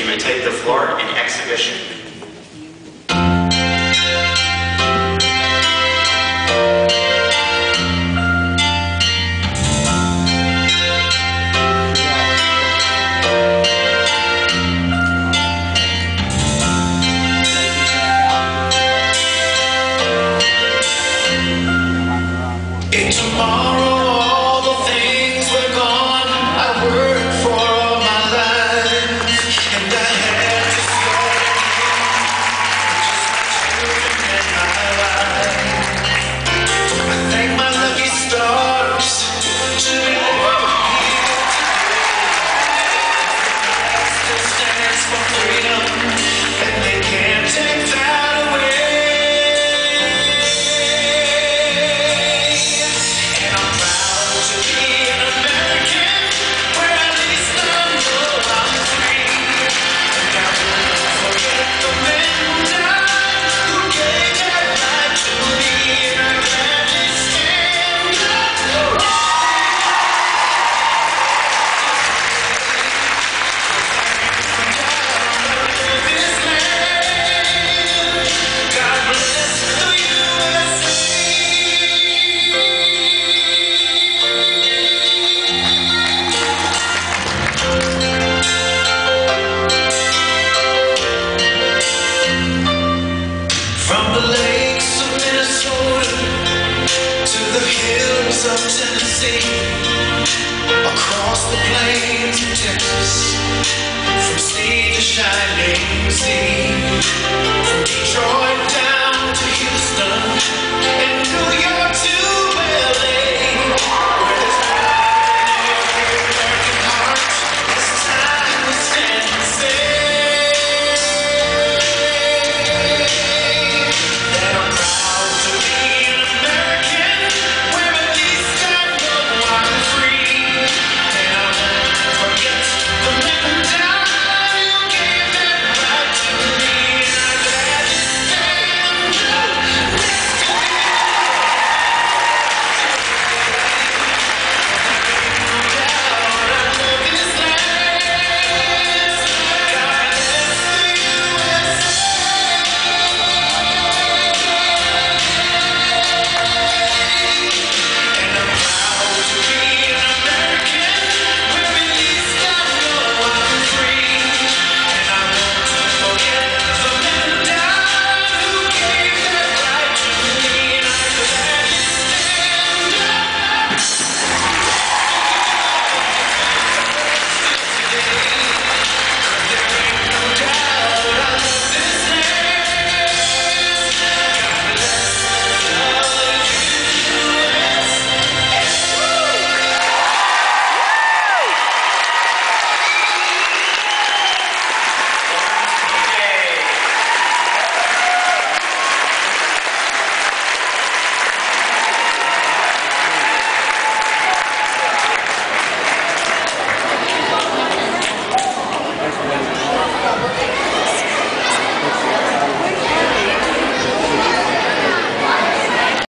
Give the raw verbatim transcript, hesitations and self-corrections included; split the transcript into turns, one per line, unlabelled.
may take the floor in exhibition.
In tomorrow, all the things were gone. I worked for all my life, and I had to start again. Just my children and my wife. I thank my lucky stars to be living here today. Still stands for freedom, and they can't take that away. Of Tennessee, across the plains of Texas, from sea to shining sea, from Detroit